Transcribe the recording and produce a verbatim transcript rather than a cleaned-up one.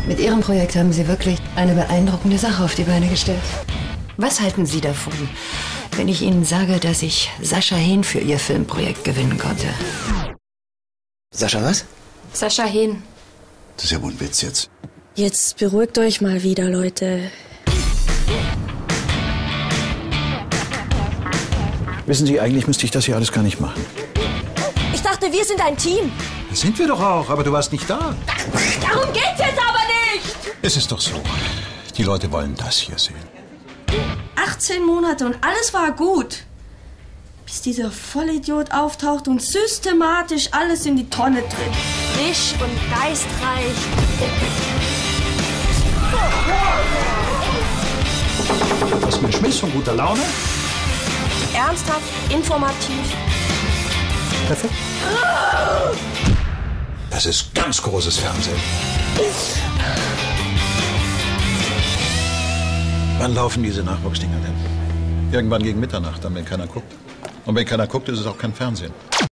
Mit Ihrem Projekt haben Sie wirklich eine beeindruckende Sache auf die Beine gestellt. Was halten Sie davon, wenn ich Ihnen sage, dass ich Sascha Hehn für Ihr Filmprojekt gewinnen konnte? Sascha was? Sascha Hehn. Das ist ja wohl ein Witz jetzt. Jetzt beruhigt euch mal wieder, Leute. Wissen Sie, eigentlich müsste ich das hier alles gar nicht machen. Ich dachte, wir sind ein Team. Das sind wir doch auch, aber du warst nicht da. Darum geht's jetzt aber nicht! Es ist doch so. Die Leute wollen das hier sehen. achtzehn Monate und alles war gut. Bis dieser Vollidiot auftaucht und systematisch alles in die Tonne tritt. Frisch und geistreich. Was mit Schmiss von guter Laune? Ernsthaft, informativ. Perfekt. Das ist ganz großes Fernsehen. Wann laufen diese Nachwuchsdinger denn? Irgendwann gegen Mitternacht, dann wenn keiner guckt. Und wenn keiner guckt, ist es auch kein Fernsehen.